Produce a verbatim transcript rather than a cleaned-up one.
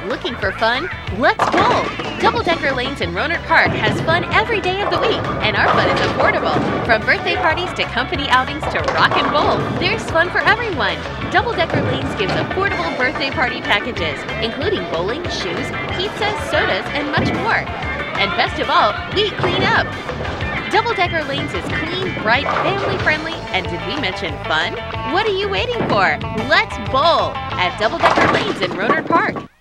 Looking for fun? Let's bowl! Double Decker Lanes in Rohnert Park has fun every day of the week, and our fun is affordable. From birthday parties to company outings to rock and bowl, there's fun for everyone. Double Decker Lanes gives affordable birthday party packages, including bowling, shoes, pizzas, sodas, and much more. And best of all, we clean up! Double Decker Lanes is clean, bright, family-friendly, and did we mention fun? What are you waiting for? Let's bowl at Double Decker Lanes in Rohnert Park.